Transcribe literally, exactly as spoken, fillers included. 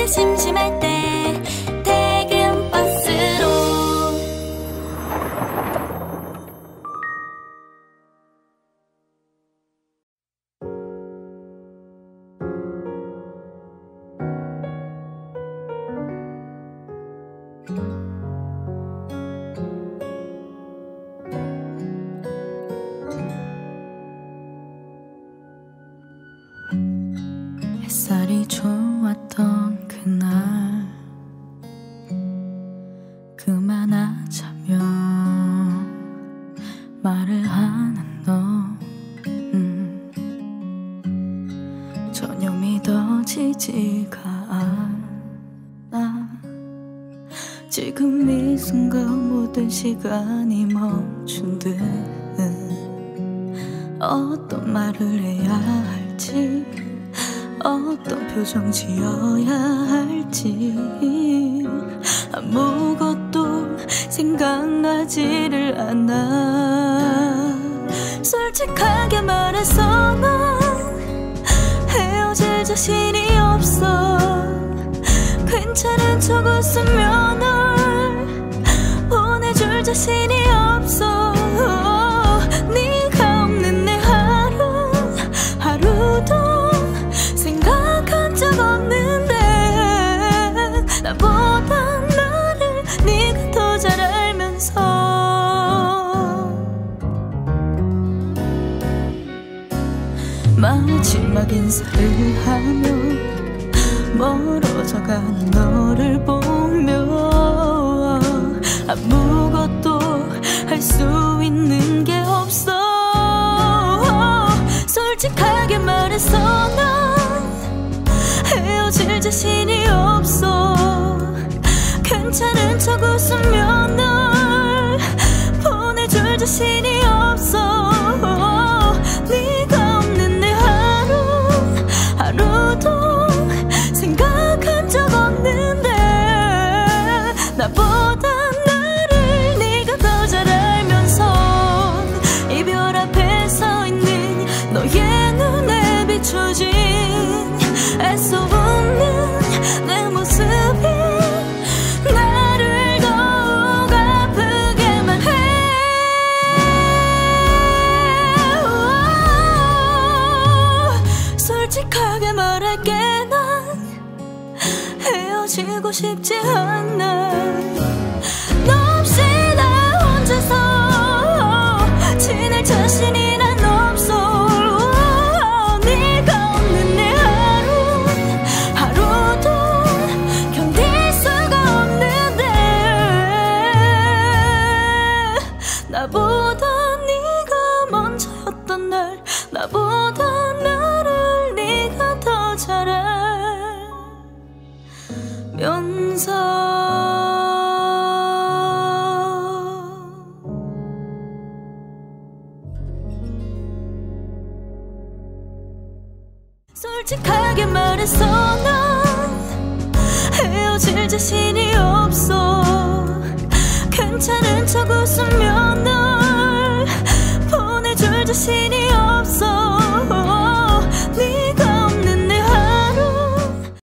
심심할 때 퇴근 버스로. 햇살이 좋았던 그날 그만하자며 말을 하는 너 음. 전혀 믿어지지가 않아. 지금 이 순간 모든 시간이 멈춘 듯 어떤 말을 해야 할지 어떤 표정 지어야 할지 아무것도 생각나지를 않아. 솔직하게 말해서 난 헤어질 자신이 없어. 괜찮은 척 웃으며 널 보내줄 자신이 없어. 네가 없는 내 하루 하루도 생각한 적 없는데 나보다 나를 네가 더 잘 알면서 마지막 인사를 하며 멀어져가는 너를 보며 아무것도 할 수 있는 게 없어. 솔직하게 말해서 난 헤어질 자신이 없어. 괜찮은 척 웃으며 널 보내줄 자신이 없어. 네가 없는 내 하루 하루도 생각한 적 없는데 나보다 나를 네가 더 잘 알면서 이별 앞에 서 있는 너의 눈에 비춰진 애써 웃는 내 모습이 나를 더욱 아프게만 해. 솔직하게 말할게 난 헤어지고 싶지 않아. 너 없이 나 혼자서 지낼 자신이 난 없어. 네가 없는 내 하루 하루도 견딜 수가 없는데 나보다 네가 먼저였던 날 나보다 나를 네가 더 잘 알면서 솔직하게 말해서 난 헤어질 자신이 없어. 괜찮은 척 웃으며 널 보내줄 자신이